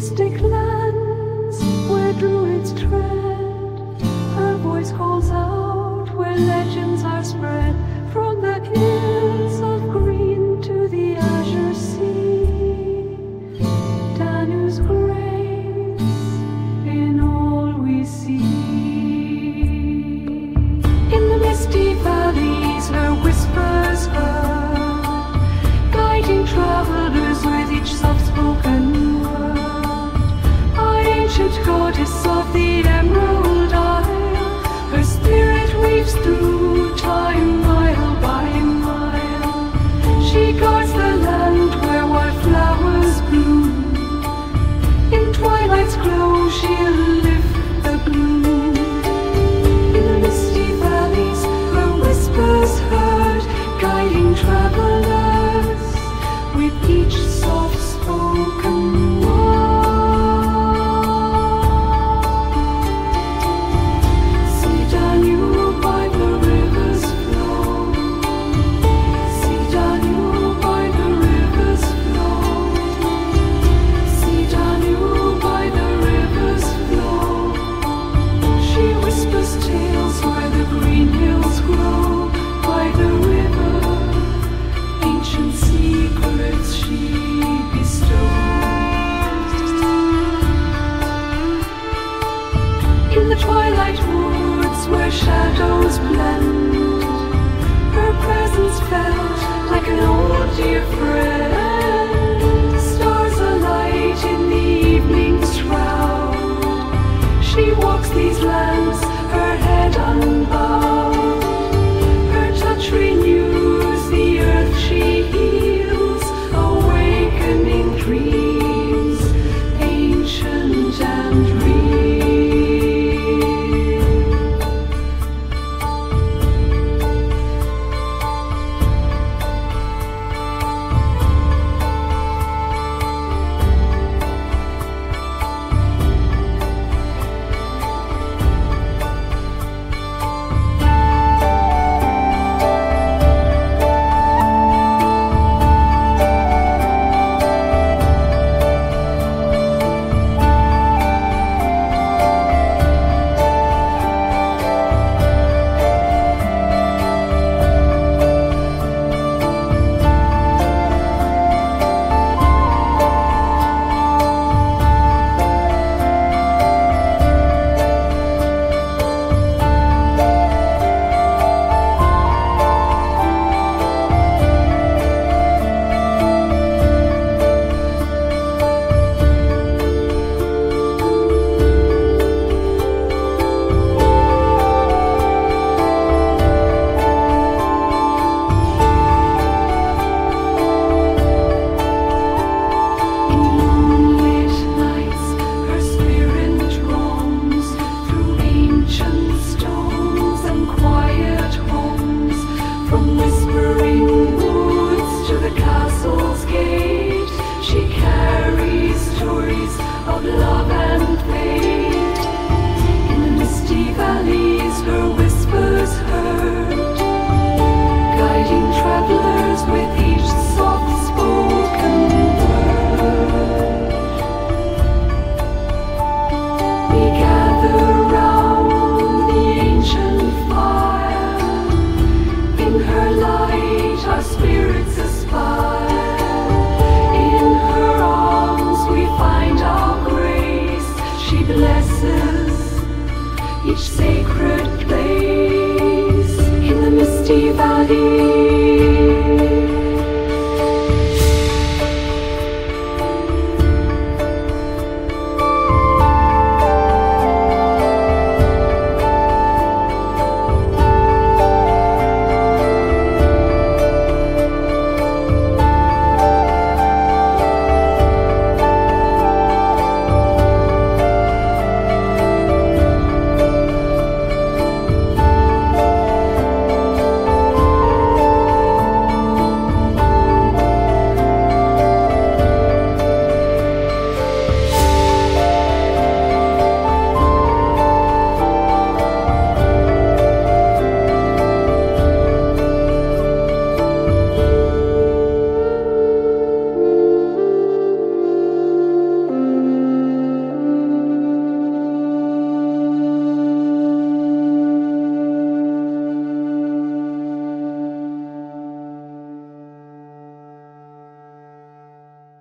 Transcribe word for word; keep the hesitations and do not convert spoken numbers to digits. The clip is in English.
mystic lands where druids tread, her voice calls out where legends are spread, from the hills of green to the azure sea. Danu's grace in all we see. In the misty valleys her whispers heard, guiding travelers with each soft-spoken word. Our ancient goddess of the Emerald Isle, her spirit weaves through time mile by mile. She guards the land where wildflowers bloom. In twilight's glow she'll lift the gloom. In the misty valleys her whispers heard, guiding travelers with each soft-spoken word. See Danu by the river's flow. See Danu by the river's flow. See Danu by the river's flow. She whispers tales where the green hills grow. By the river, ancient secrets she bestows. In the twilight woods where shadows blend, her presence felt like an old dear friend.